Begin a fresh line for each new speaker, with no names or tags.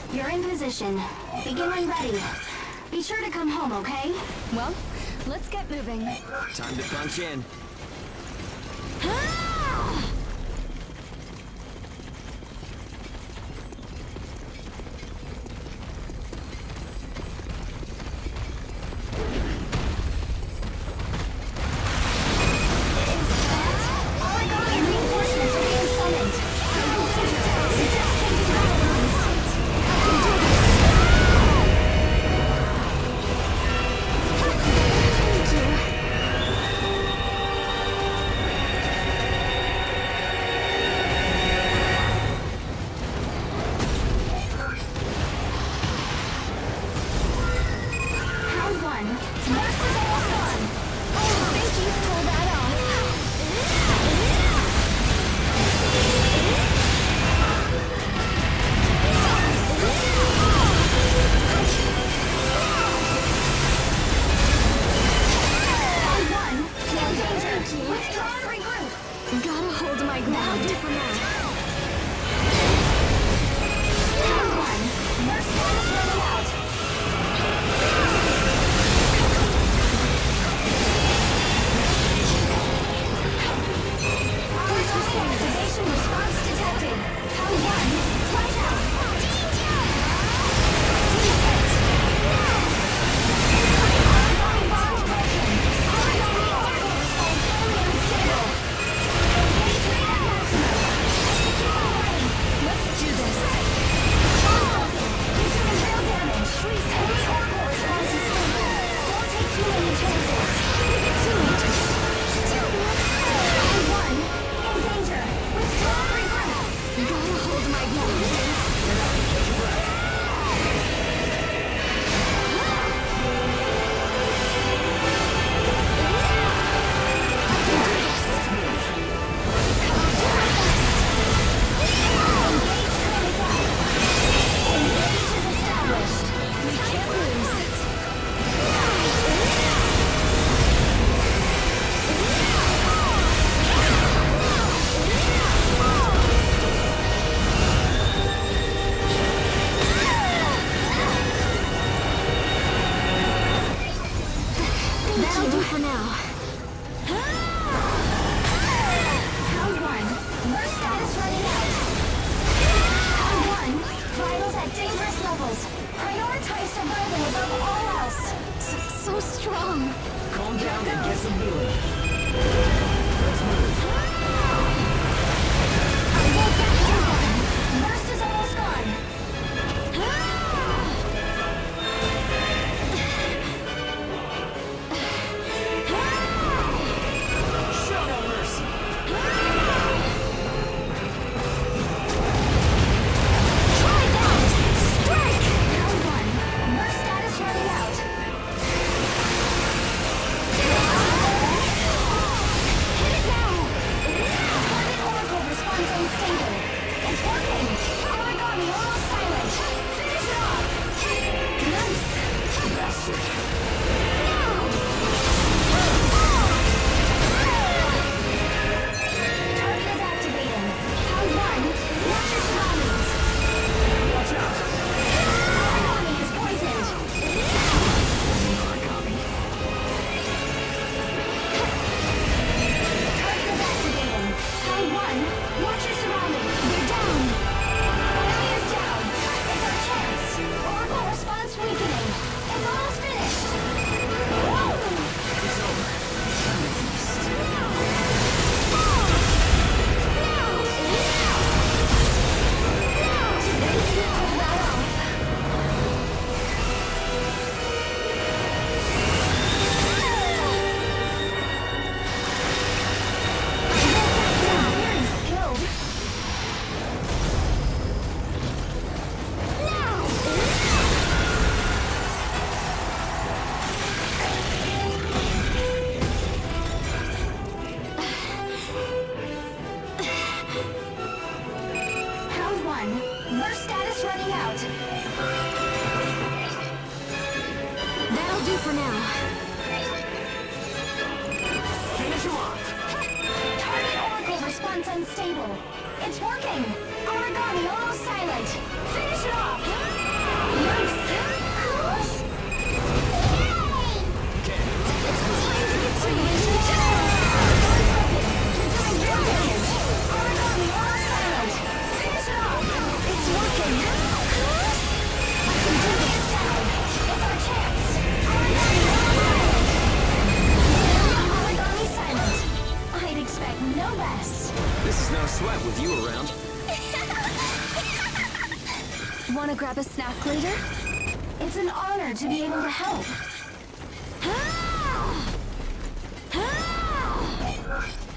You're in position. Begin when ready. Be sure to come home, okay?
Well, let's get moving.
Time to punch in.
Gotta hold my ground for now. That'll do for now.
Round one. Burst status running out. Round one. Vitals at dangerous levels. Prioritize survival above all else.
So strong.
Calm down and get some healing. Let's move.
Burst is almost gone.
Show no mercy.
Try that! Strike!
Round one. Burst status running out.
Hit it now!
Target Oracle responds unstable. It's working. Origami almost silent. Finish it off. Nice.
Bastard.
Target is activating. Round one. Watch your surroundings.
Watch out.
Origami is poisoned.
Origami.
Target is activating. Round one. Watch your surroundings. They're down. Enemy is down. It's our chance. Oracle response weakening. It's almost finished.
It's over.
Very skilled. Round one. Burst status running out.
That'll do for now.
Finish him off.
Target Oracle response unstable. It's working. Origami almost silent. Finish it off.
grab a snack later?
It's an honor to be able to help.
Ah! Ah!